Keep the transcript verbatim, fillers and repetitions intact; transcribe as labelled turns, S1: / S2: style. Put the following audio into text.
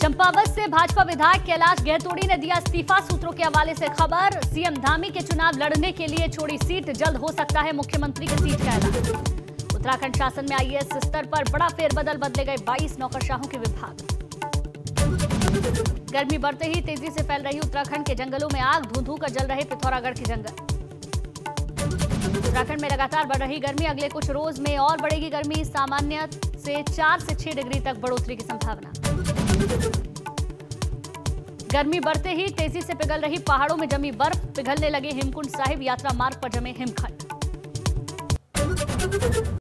S1: चंपावत से भाजपा विधायक कैलाश गहतोड़ी ने दिया इस्तीफा। सूत्रों के हवाले से खबर, सीएम धामी के चुनाव लड़ने के लिए छोड़ी सीट, जल्द हो सकता है मुख्यमंत्री की सीट का ऐलान। उत्तराखंड शासन में आईएएस स्तर पर बड़ा फेरबदल, बदले गए बाईस नौकरशाहों के विभाग। गर्मी बढ़ते ही तेजी से फैल रही उत्तराखंड के जंगलों में आग, धू धू कर जल रहे पिथौरागढ़ के जंगल। उत्तराखंड में लगातार बढ़ रही गर्मी, अगले कुछ रोज में और बढ़ेगी गर्मी। सामान्य से चार से छह डिग्री तक बढ़ोतरी की संभावना। गर्मी बढ़ते ही तेजी से पिघल रही पहाड़ों में जमी बर्फ, पिघलने लगे हेमकुंड साहिब यात्रा मार्ग पर जमे हिमखंड।